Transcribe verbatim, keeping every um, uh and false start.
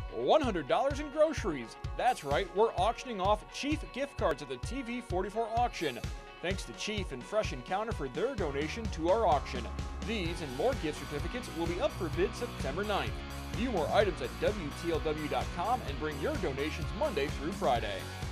one hundred dollars in groceries. That's right, we're auctioning off Chief gift cards at the T V forty-four auction. Thanks to Chief and Fresh Encounter for their donation to our auction. These and more gift certificates will be up for bid September ninth. View more items at W T L W dot com and bring your donations Monday through Friday.